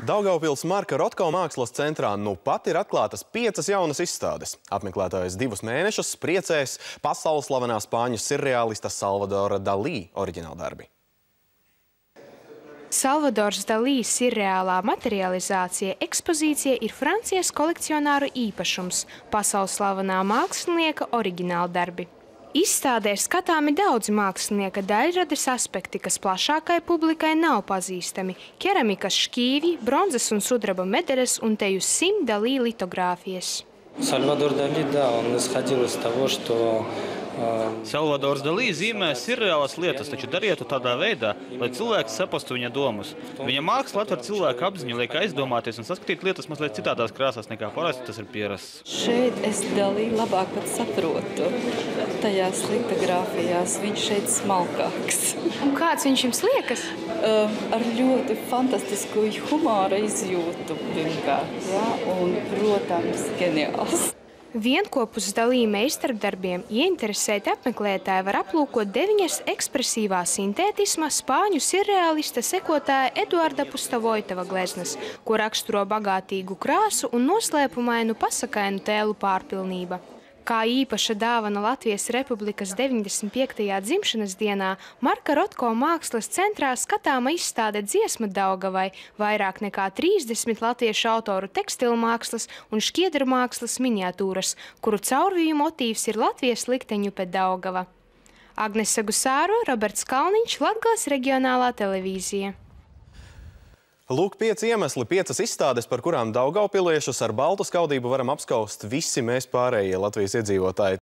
Daugavpils Marka Rotko mākslas centrā nu pat ir atklātas 5 jaunas izstādes. Apmeklētājs 2 mēnešus priecēs pasaules slavenā spāņu sirreālista Salvadora Dalī oriģināldarbi. Salvadors Dalī sirreālā materializācija ekspozīcija ir Francijas kolekcionāru īpašums – pasaules slavenā mākslinieka oriģināldarbi. Izstādē skatāmi daudzi mākslinieka daļradas aspekti, kas plašākai publikai nav pazīstami – keramikas šķīvi, bronzas un sudraba medaļas un teju 100 Dalī litogrāfijas. Salvador Dalī, да, он исходил из того, что Salvadors Dalī zīmē sirreālas lietas, taču darītu tādā veidā, lai cilvēks saprastu viņa domas. Viņa māksla atver cilvēku apziņu, liek aizdomāties un saskatīt lietas mazliet citādās krāsās nekā parasti tas ir pierasts. Šeit es Dalī labāk pat saprotu. Tajās litogrāfijās viņš šeit smalkāks. Un kāds viņš jums liekas? Ar ļoti fantastisku humora izjūtu pirmkārt, ja? Un, protams, ģeniāls. Vienkopus Dalī meistardarbiem ieinteresēti apmeklētāji var aplūkot 9 ekspresīvā sintētisma spāņu sirreālista sekotāja Eduarda Pustavojtova gleznas, ko raksturo bagātīgu krāsu un noslēpumainu pasakainu tēlu pārpilnība. Kā īpaša dāvana Latvijas Republikas 95. dzimšanas dienā Marka Rotko mākslas centrā skatāma izstāde Dziesma Daugavai, vairāk nekā 30 latviešu autoru tekstilmākslas un šķiedrmākslas miniatūras, kuru caurviju motīvs ir Latvijas likteņupe Daugava. Agnese Gusāro, Roberts Kalniņš, Latgales reģionālā televīzija. Lūk, 5 iemesli, 5 izstādes, par kurām daugavpiliešus ar baltu skaudību varam apskaust visi mēs pārējie Latvijas iedzīvotāji.